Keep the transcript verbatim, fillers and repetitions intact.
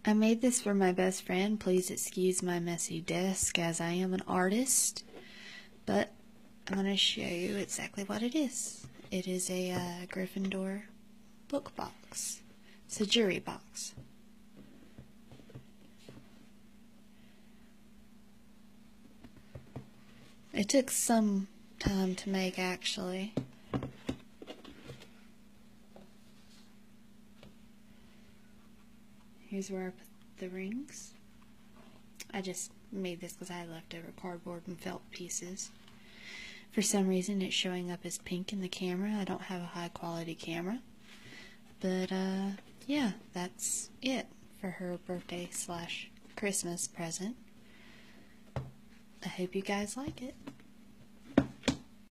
I made this for my best friend. Please excuse my messy desk as I am an artist. But I'm going to show you exactly what it is. It is a uh, Gryffindor book box. It's a jury box. It took some time to make, actually. Here's where I put the rings. I just made this because I had leftover cardboard and felt pieces. For some reason it's showing up as pink in the camera. I don't have a high quality camera. But uh, yeah, that's it for her birthday slash Christmas present. I hope you guys like it.